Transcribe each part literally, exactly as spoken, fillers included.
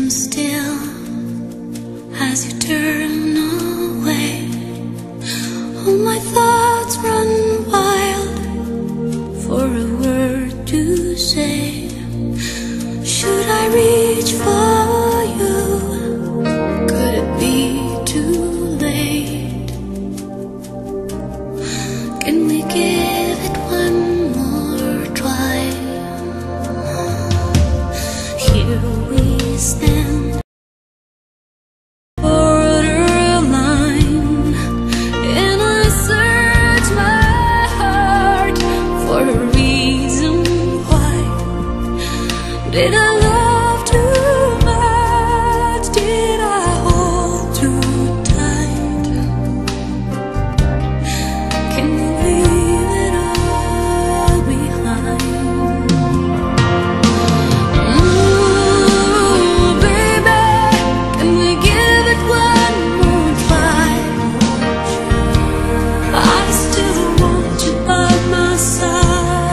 stand still as you turn away. All my thoughts run wild for a word to say. Should I reach for you? Could it be too late? Can we give it one more try? Here we stand, borderline, and I search my heart for a reason why. Did I love too much? Did I hold too tight? Can we leave it all behind? Ooh, baby, can we give it one more try? I still want you by my side.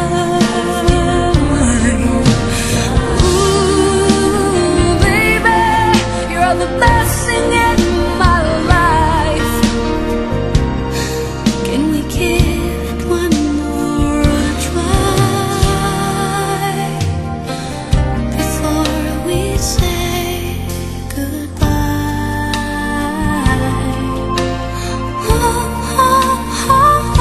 The best thing in my life. Can we give it one more try before we say goodbye? Oh, oh, oh,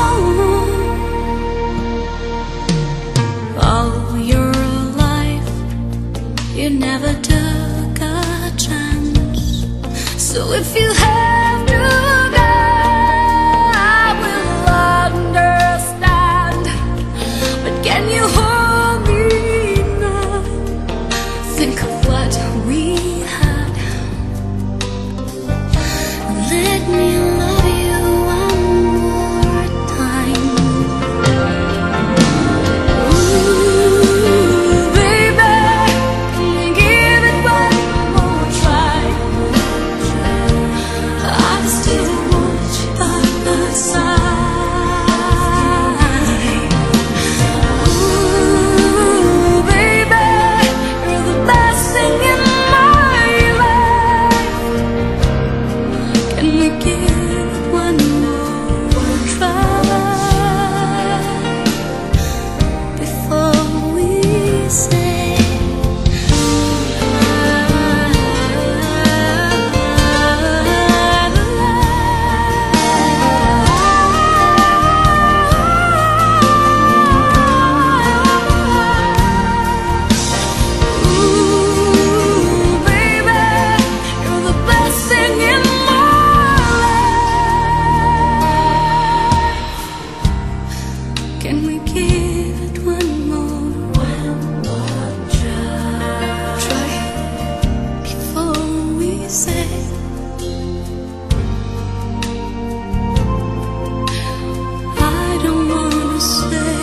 oh. All your life you never took a chance. So if you have to go, I will understand. But can you hold me now? Think of what we had. Let me love you one more time. Ooh, baby, can we give it one more try? I still want you by my side. Ooh, baby, you're the best thing in my life. Can we give it one more try before we say can we give it one more, one more try, try before we say I don't wanna say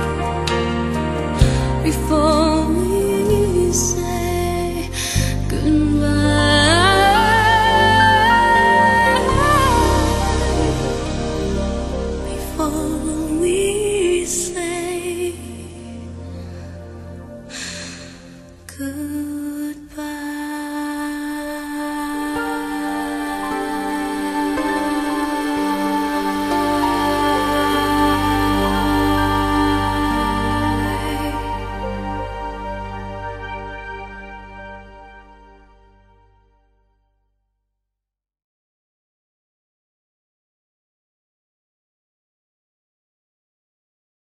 before we say goodbye, before we